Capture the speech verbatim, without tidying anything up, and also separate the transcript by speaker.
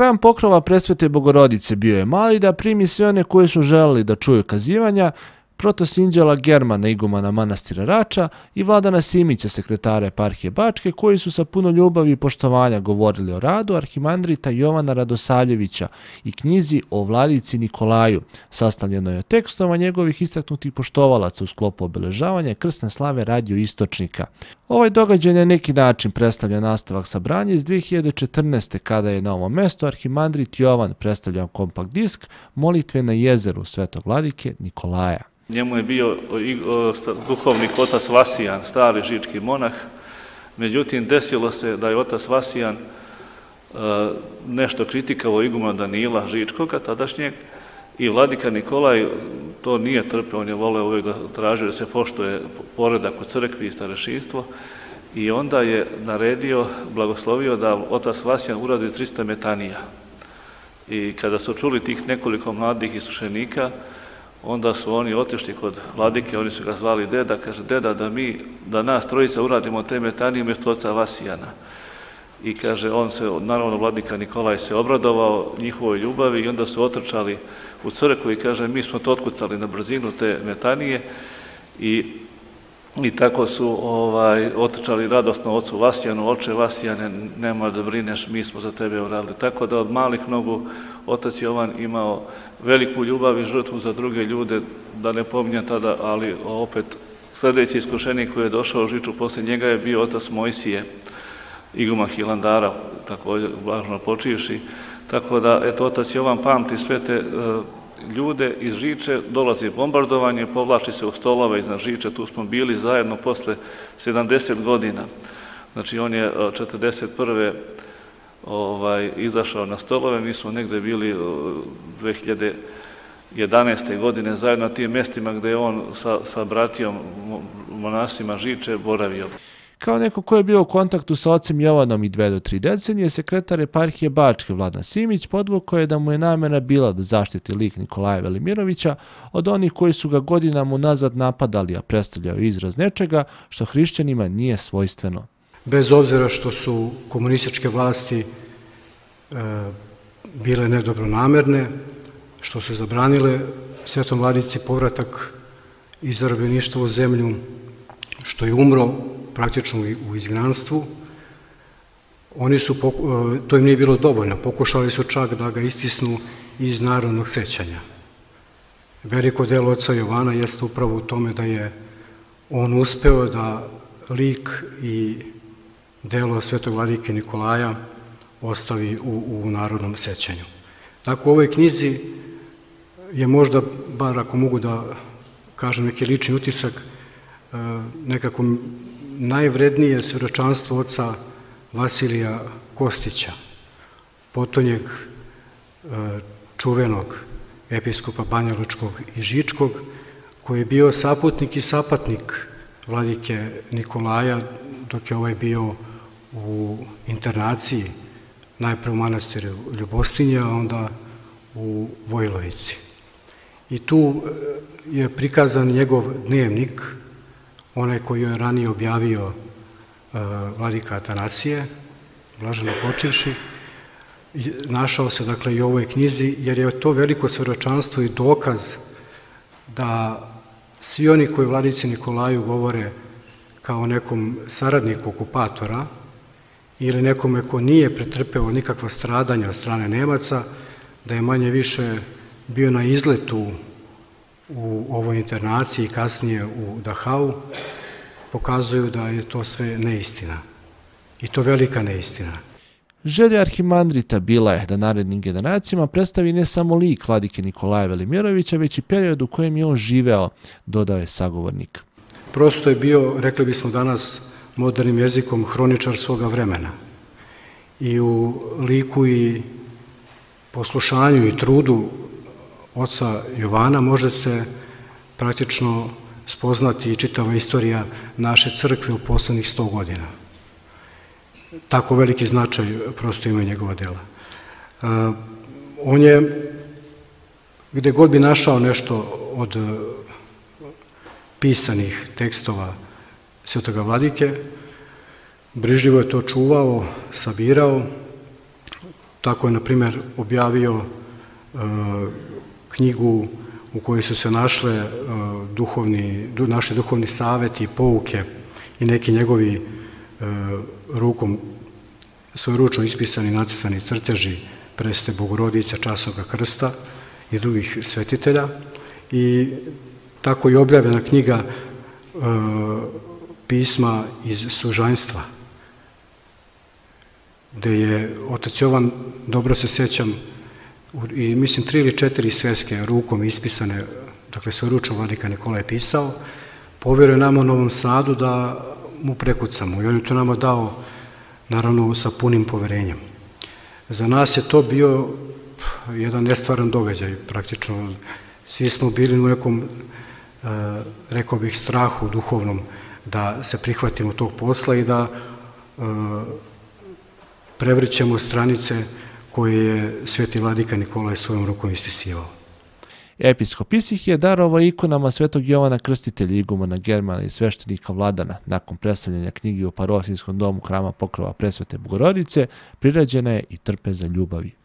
Speaker 1: Hram pokrova Presvete Bogorodice bio je mali da primi sve one koji su želeli da čuju kazivanja, protosinđela Germana, igumana manastira Rača i Vladana Simića, sekretara eparhije Bačke, koji su sa puno ljubavi i poštovanja govorili o radu arhimandrita Jovana Radosavljevića i knjizi o vladici Nikolaju, sastavljenoj od tekstova njegovih istaknutih poštovalaca u sklopu obeležavanja krsne slave Radio Istočnika. Ovaj događaj na neki način predstavlja nastavak sabranja iz dve hiljade četrnaeste. kada je na ovom mestu arhimandrit Jovan predstavljao kompakt disk Molitve na jezeru Svetog vladike Nikolaja.
Speaker 2: Njemu je bio duhovnik otac Vasijan, stari žički monah. Međutim, desilo se da je otac Vasijan nešto kritikao igumana Danila Žičkoga, tadašnjeg, i vladika Nikolaj to nije trpeo, on je voleo uvijek da traži da se poštuje poredak u crkvi i starešinstvo, i onda je naredio, blagoslovio da otac Vasijan uradi trista metanija. I kada su čuli tih nekoliko mladih iskušenika, onda su oni otišli kod vladike, oni su ga zvali deda, kaže, deda, da mi, da nas trojica uradimo te metanije umjesto oca Vasijana. I kaže, on se, naravno, vladika Nikolaj se obradovao njihovoj ljubavi i onda su otrčali u crkvu i kaže, mi smo to otkucali na brzinu te metanije i, i tako su ovaj, otrčali radosno ocu Vasijanu, oče Vasijane, nema da brineš, mi smo za tebe uradili. Tako da od malih nogu otac Jovan imao veliku ljubav i žrtvu za druge ljude, da ne pominjem tada, ali opet sljedeći iskušenik koji je došao u Žiču poslije njega je bio otac Mojsije, iguman Hilandara, također važno počivši. Tako da, eto, otac Jovan pamti sve te e, ljude iz Žiče, dolazi bombardovanje, povlači se u stolove iznad Žiče, tu smo bili zajedno posle sedamdeset godina. Znači, on je četrdeset prve ovaj, izašao na stolove, mi smo negde bili dve hiljade jedanaeste. godine zajedno na tim mjestima gde je on sa, sa bratijom monasima Žiče boravio.
Speaker 1: Kao neko ko je bio u kontaktu sa ocem Jovanom i dve do tri decenije, sekretar eparhije Bačke Vladan Simić podvukao je da mu je namera bila da zaštiti lik Nikolaja Velimirovića od onih koji su ga godinama unazad napadali, a predstavljao izraz nečega što hrišćanima nije svojstveno.
Speaker 3: Bez obzira što su komunističke vlasti e, bile nedobronamerne, što su zabranile Svetom vladici povratak iz zarobljeništva u zemlju, što je umro praktično u izgnanstvu, oni su, to im nije bilo dovoljno, pokušali su čak da ga istisnu iz narodnog sećanja. Veliko delo oca Jovana jeste upravo u tome da je on uspeo da lik i delo Svetog vladike Nikolaja ostavi u, u narodnom sećanju. Tako u ovoj knjizi je možda, bar ako mogu da kažem neki lični utisak, nekako najvrednije svedočanstvo oca Vasilija Kostića, potonjeg čuvenog episkopa Banjalučkog i Žičkog, koji je bio saputnik i sapatnik vladike Nikolaja dok je ovaj bio u internaciji, najprve u manastiru Ljubostinje, a onda u Vojlovici. I tu je prikazan njegov dnevnik, onaj koji je ranije objavio uh, vladika Atanasije, blaženo počivši, našao se dakle i u ovoj knjizi, jer je to veliko svedočanstvo i dokaz da svi oni koji vladici Nikolaju govore kao nekom saradniku okupatora ili nekome ko nije pretrpeo nikakva stradanja od strane Nemaca, da je manje više bio na izletu u ovoj internaciji i kasnije u Dachau, pokazuju da je to sve neistina. I to velika neistina.
Speaker 1: Želja arhimandrita bila je da narednim generacijama predstavi ne samo lik vladike Nikolaja Velimirovića, već i period u kojem je on živeo, dodao je sagovornik.
Speaker 3: Prosto je bio, rekli bismo danas modernim jezikom, hroničar svoga vremena. I u liku i poslušanju i trudu oca Jovana može se praktično spoznati i čitava istorija naše crkve u poslednjih sto godina. Tako veliki značaj prosto imaju njegova dela. On je, gde god bi našao nešto od pisanih tekstova Svetoga vladike, brižljivo je to čuvao, sabirao, Tako je, na primjer, objavio knjigu u kojoj su se našle duhovni, naši duhovni saveti, pouke i neki njegovi rukom, svojeručno ispisani nacrtani crteži Presvete Bogorodice, Časnoga krsta i drugih svetitelja. I tako je objavljena knjiga pisma iz služanjstva, gde je otac Jovan, dobro se sjećam, i mislim tri ili četiri sveske rukom ispisane, dakle svojeručno vladika Nikola je pisao, povjeruje nama u Novom Sadu da mu prekucamo i on je to nama dao, naravno, sa punim poverenjem. Za nas je to bio jedan nestvaran događaj, praktično. Svi smo bili u nekom, rekao bih, strahu duhovnom da se prihvatimo tog posla i da prevrćemo stranice koje je sveti vladika Nikolaj svojom rukom ispisivao.
Speaker 1: Episkop Isih je darovao ikonama svetog Jovana Krstitelja, igumana Germana i sveštenika Vladana. Nakon predstavljanja knjige u parohijskom domu Hrama Pokrova Presvete Bogorodice, priređena je i trpeza ljubavi.